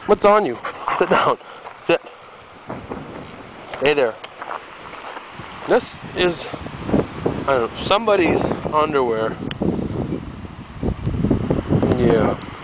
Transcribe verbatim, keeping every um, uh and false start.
What's on you? Sit down. Sit. Stay there. This is, I don't know, somebody's underwear. Yeah.